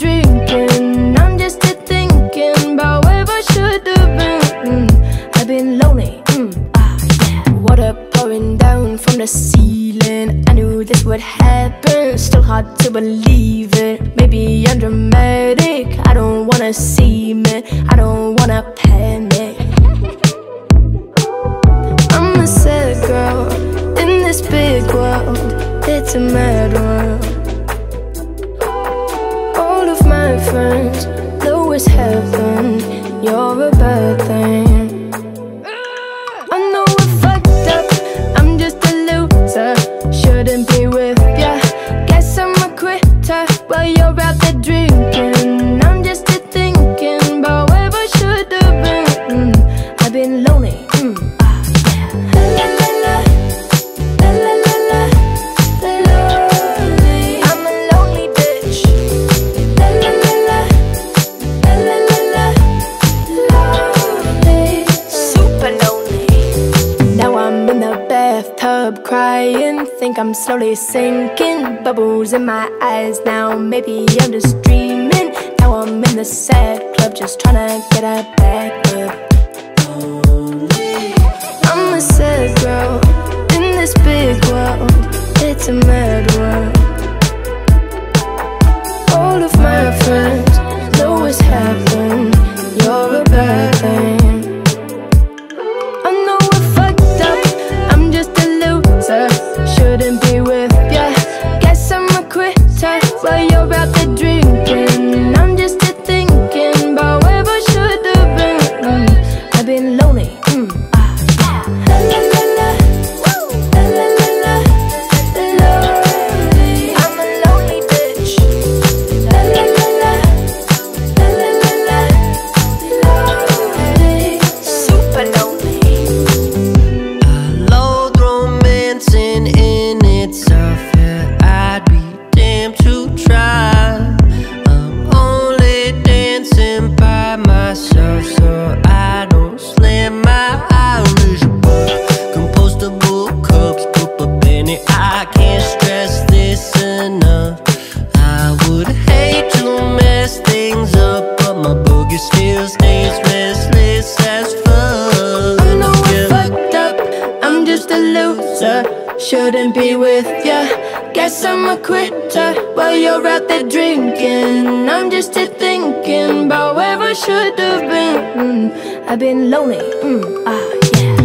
drinking. I'm just here thinking about where I should have been. I've been lonely. Yeah. Water pouring down from the ceiling. I knew this would happen. Still hard to believe it. Maybe I'm dramatic. I don't wanna seem it. I don't wanna panic. I'm a sad girl in this big world. It's a mad world. All of my friends know it's heaven. You're a bad thing. I know I fucked up. I'm just a loser. Shouldn't be with ya. Guess I'm a quitter while you're out there drinking. I'm just here thinking about where I should have been. I've been lonely. Bathtub crying, think I'm slowly sinking. Bubbles in my eyes now, maybe I'm just dreaming. Now I'm in the sad club, just tryna get a back up. I'm a sad girl in this big world. It's a mad world. All of my friends know it's happened. You're a bad thing. Shouldn't be with ya. Guess I'm a quitter while you're out there drinking. I'm just here thinking about where I should have been. I've been lonely. I'm a lonely bitch. Super lonely. So I don't slam my Irish book. Compostable cups, put a BENEE. I can't stress this enough. I would hate to mess things up, but my boogie still stays restless as fuck. I know I fucked up, I'm just a loser. Shouldn't be with ya. Guess I'm a quitter while you're out there drinking. I'm just here thinking about where I should have been. I've been lonely. Yeah.